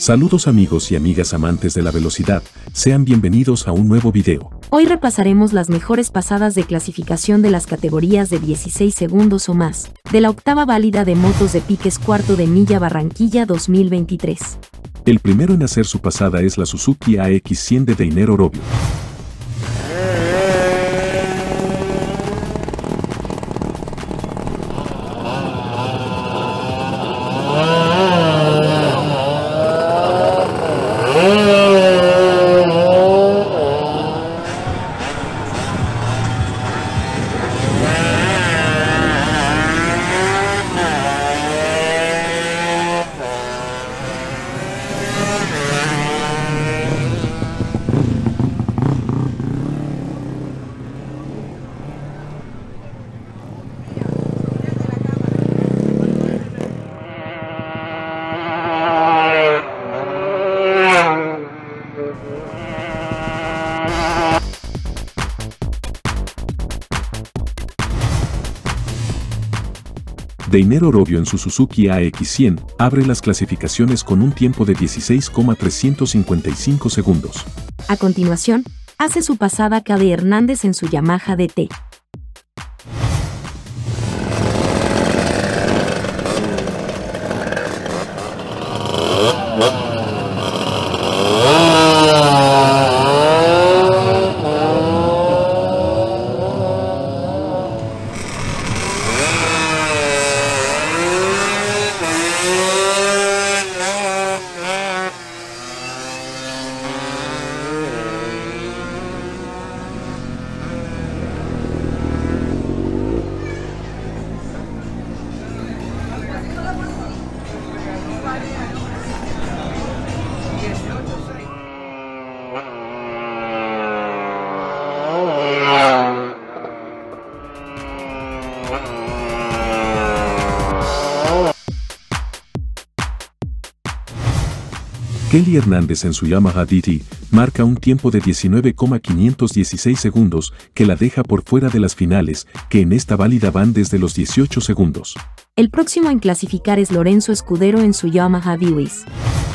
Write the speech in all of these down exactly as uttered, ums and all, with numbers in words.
Saludos amigos y amigas amantes de la velocidad, sean bienvenidos a un nuevo video. Hoy repasaremos las mejores pasadas de clasificación de las categorías de dieciséis segundos o más, de la octava válida de motos de piques cuarto de milla Barranquilla dos mil veintitrés. El primero en hacer su pasada es la Suzuki A X cien de Deiner Orobio. Deiner Orobio en su Suzuki A X cien abre las clasificaciones con un tiempo de dieciséis coma trescientos cincuenta y cinco segundos. A continuación, hace su pasada Cade Hernández en su Yamaha D T. Kelly Hernández en su Yamaha D T marca un tiempo de diecinueve coma quinientos dieciséis segundos que la deja por fuera de las finales, que en esta válida van desde los dieciocho segundos. El próximo en clasificar es Lorenzo Escudero en su Yamaha Viwis.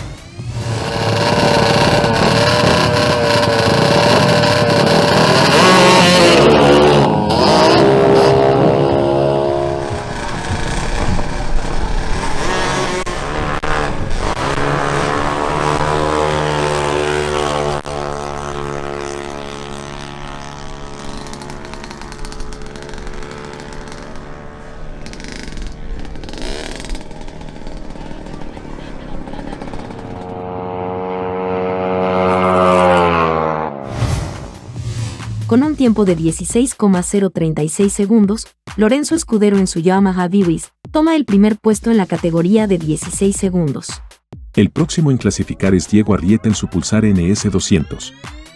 Con un tiempo de dieciséis coma cero treinta y seis segundos, Lorenzo Escudero en su Yamaha Viwis toma el primer puesto en la categoría de dieciséis segundos. El próximo en clasificar es Diego Arrieta en su Pulsar N S doscientos.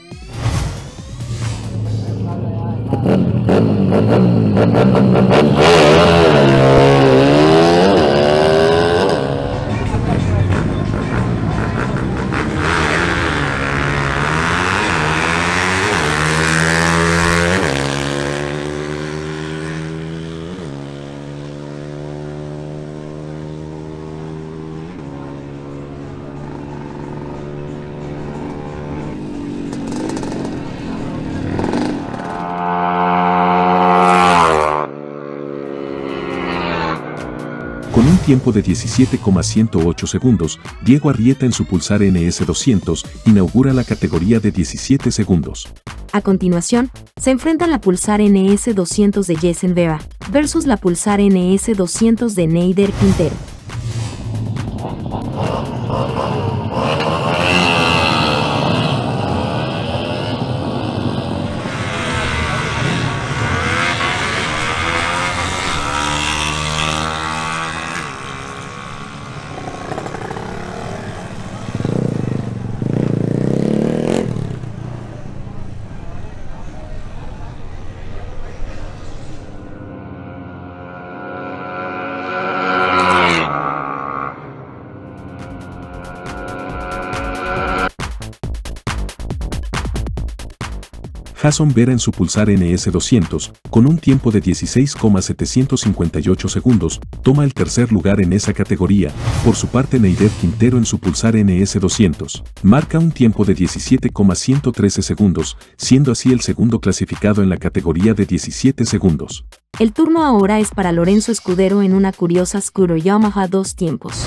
Con un tiempo de diecisiete coma ciento ocho segundos, Diego Arrieta en su Pulsar N S doscientos inaugura la categoría de diecisiete segundos. A continuación, se enfrentan la Pulsar N S doscientos de Jessen Vera versus la Pulsar N S doscientos de Neider Quintero. Jason Vera en su Pulsar N S doscientos, con un tiempo de dieciséis coma setecientos cincuenta y ocho segundos, toma el tercer lugar en esa categoría. Por su parte, Neider Quintero en su Pulsar N S doscientos, marca un tiempo de diecisiete coma ciento trece segundos, siendo así el segundo clasificado en la categoría de diecisiete segundos. El turno ahora es para Lorenzo Escudero en una curiosa scooter Yamaha dos tiempos.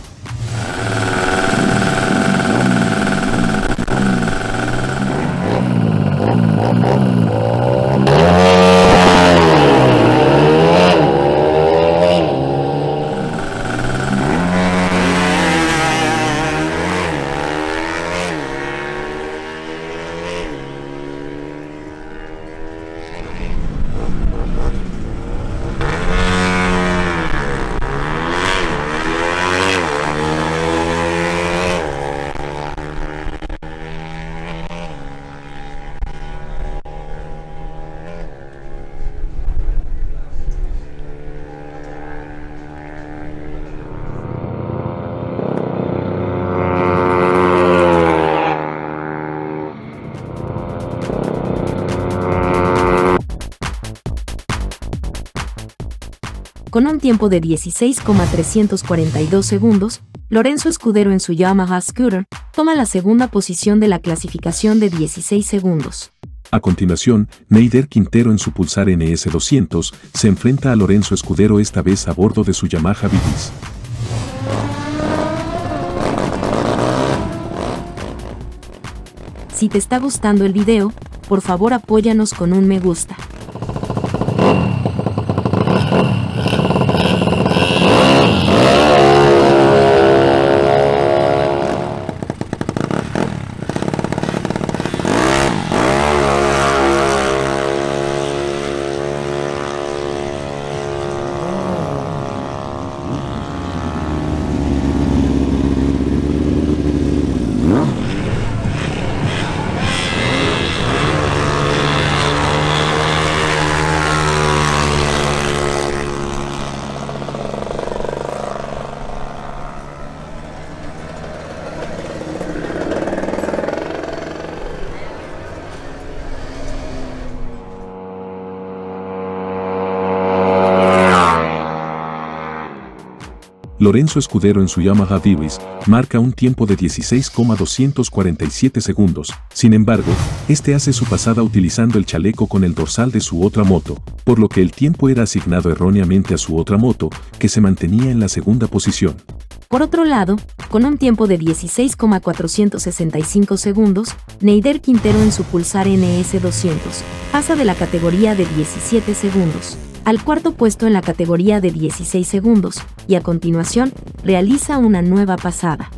Con un tiempo de dieciséis coma trescientos cuarenta y dos segundos, Lorenzo Escudero en su Yamaha Scooter toma la segunda posición de la clasificación de dieciséis segundos. A continuación, Neider Quintero en su Pulsar N S doscientos se enfrenta a Lorenzo Escudero, esta vez a bordo de su Yamaha Vivis. Si te está gustando el video, por favor apóyanos con un me gusta. Lorenzo Escudero en su Yamaha Vivis marca un tiempo de dieciséis coma doscientos cuarenta y siete segundos. Sin embargo, este hace su pasada utilizando el chaleco con el dorsal de su otra moto, por lo que el tiempo era asignado erróneamente a su otra moto, que se mantenía en la segunda posición. Por otro lado, con un tiempo de dieciséis coma cuatrocientos sesenta y cinco segundos, Neider Quintero en su Pulsar N S doscientos pasa de la categoría de diecisiete segundos al cuarto puesto en la categoría de dieciséis segundos, y a continuación, realiza una nueva pasada.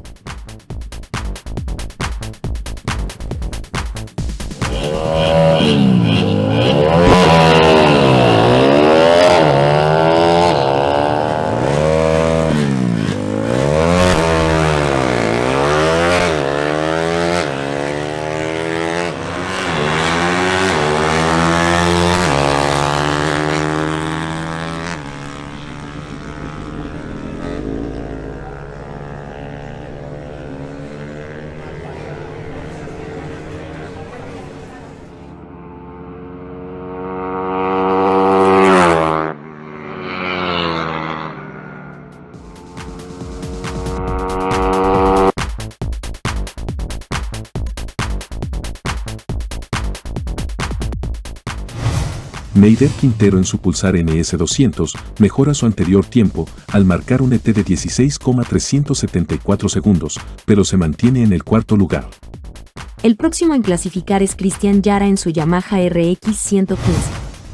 Neider Quintero en su Pulsar N S doscientos mejora su anterior tiempo al marcar un E T de dieciséis coma trescientos setenta y cuatro segundos, pero se mantiene en el cuarto lugar. El próximo en clasificar es Cristian Yara en su Yamaha R X ciento quince.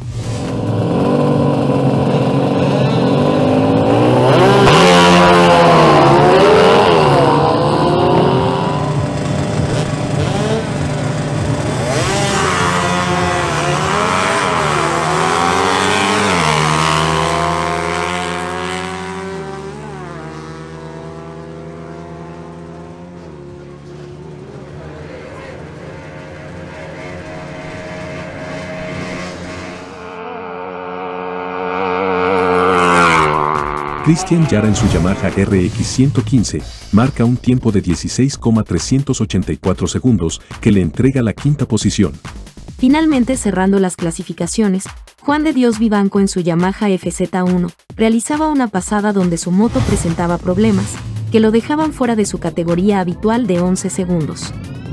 Cristian Yara en su Yamaha R X ciento quince marca un tiempo de dieciséis coma trescientos ochenta y cuatro segundos que le entrega la quinta posición. Finalmente, cerrando las clasificaciones, Juan de Dios Vivanco en su Yamaha F Z uno realizaba una pasada donde su moto presentaba problemas, que lo dejaban fuera de su categoría habitual de once segundos.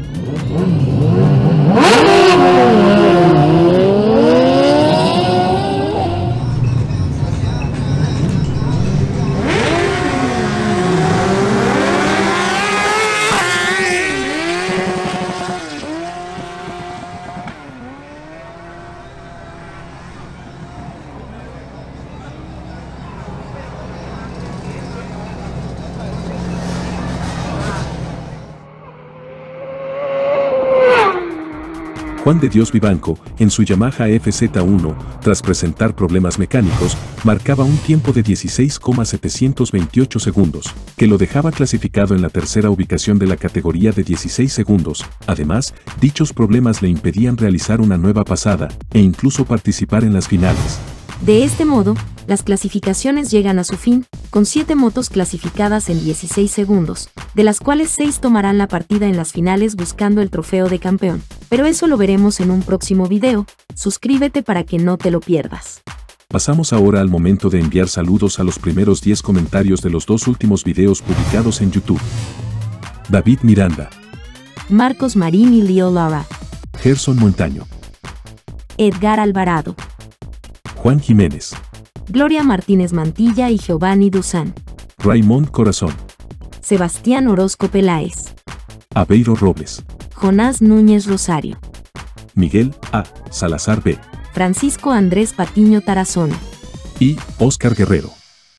Juan de Dios Vivanco, en su Yamaha F Z uno, tras presentar problemas mecánicos, marcaba un tiempo de dieciséis coma setecientos veintiocho segundos, que lo dejaba clasificado en la tercera ubicación de la categoría de dieciséis segundos. Además, dichos problemas le impedían realizar una nueva pasada, e incluso participar en las finales. De este modo, las clasificaciones llegan a su fin, con siete motos clasificadas en dieciséis segundos, de las cuales seis tomarán la partida en las finales buscando el trofeo de campeón. Pero eso lo veremos en un próximo video. Suscríbete para que no te lo pierdas. Pasamos ahora al momento de enviar saludos a los primeros diez comentarios de los dos últimos videos publicados en YouTube. David Miranda, Marcos Marín y Leo Lara, Gerson Montaño, Edgar Alvarado, Juan Jiménez, Gloria Martínez Mantilla y Giovanni Duzán, Raymond Corazón, Sebastián Orozco Peláez, Aveiro Robles, Jonás Núñez Rosario, Miguel A. Salazar B. Francisco Andrés Patiño Tarazona y Óscar Guerrero.